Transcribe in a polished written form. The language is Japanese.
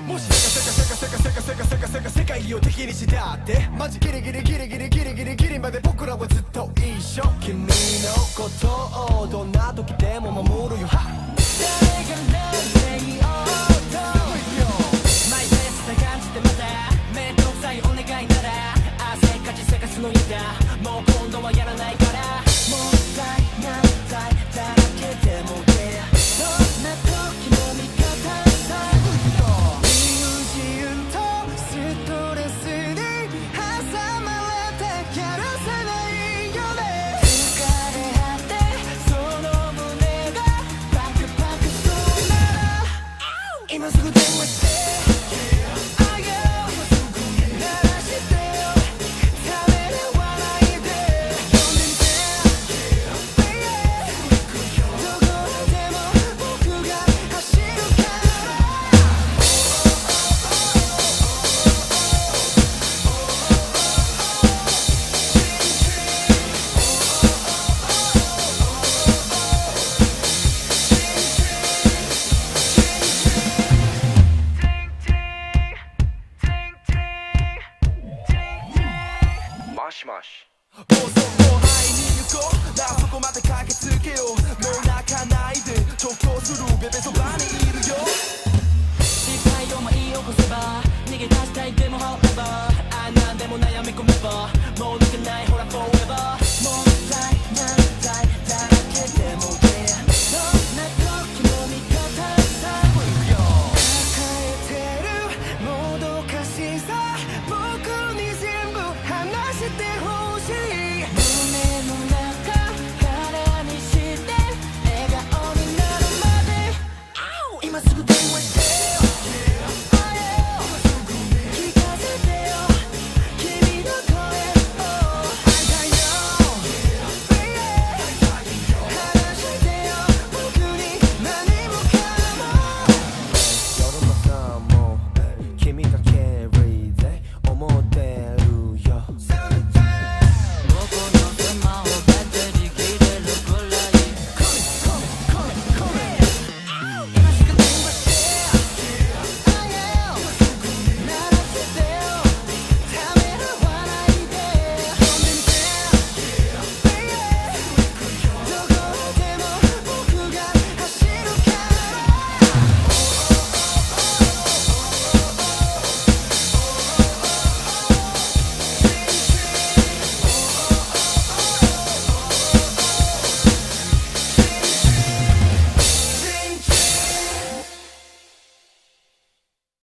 もし世界を敵にしたってマジギリギリまで僕らはずっと一緒。君のことをどんな時でも守るよ。誰が何で言おうとマイペースな感じでまた面倒くさいお願いなら汗かき探すの嫌だ。もう今度はやらないから。もったいないだらけでもねどんな時も味方さ自由とストレスに挟まれてやらせないよね。疲れ果てその胸がパクパクそうなら今すぐ電話して